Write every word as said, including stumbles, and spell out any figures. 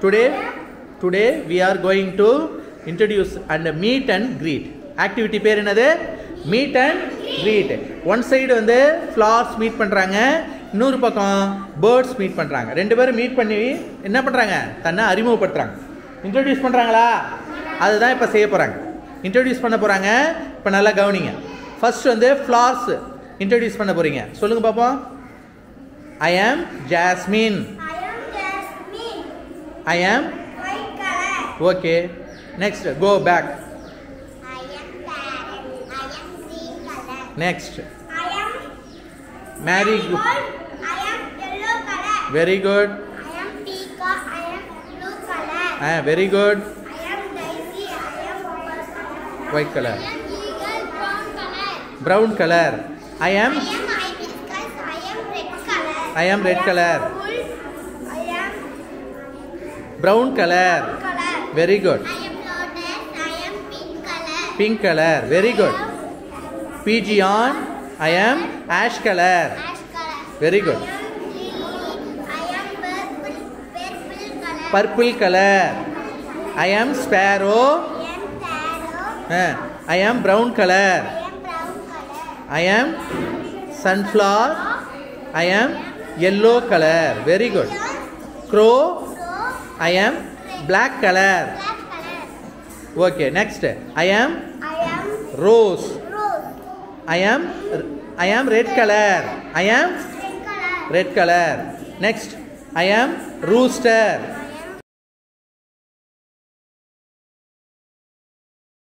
Today, today we are going to introduce and meet and greet. Activity பேர் என்னது? Meet and greet. One side வந்து flowers meet பண்றாங்க, இன்னொரு பக்கம் birds meet பண்றாங்க. ரெண்டு பேரும் மீட் பண்ணி என்ன பண்றாங்க? தன்னை அறிமுகப்படுத்துறாங்க. இன்ட்ரோடியூஸ் பண்றாங்களா? அதுதான் இப்ப செய்ய போறாங்க. இன்ட்ரோடியூஸ் பண்ண போறாங்க. இப்ப நல்லா கவனிங்க. ஃபர்ஸ்ட் வந்து flowers இன்ட்ரோடியூஸ் பண்ண போறீங்க. சொல்லுங்க பாப்போம். I am Jasmine. I am Jasmine. I am White color. okay. Next, go back. I am parrot. I am green color. Next, I am marigold. I am yellow color. Very good. I am peacock. I am blue color. Ah, very good. I am daisy. I am White color. I am eagle. Brown color. Brown color. I am I am hibiscus. I am red color. I am red color. Bull. I am Brown color. color. Very good. I am lotus. I am pink color. Pink color. Very good. Pigeon. I am ash color. Ash color. Very good. I am lily. I am purple. Purple color. Purple color. I am sparrow. I am taro. Ah, I am brown color. I am brown color. I am sunflower. I am yellow color. Very good. Crow. Crow. I am black color. Black color. Okay, next. I am I am rose. rose. I am I am red color. I am Red color. red color. Next, I am rooster. I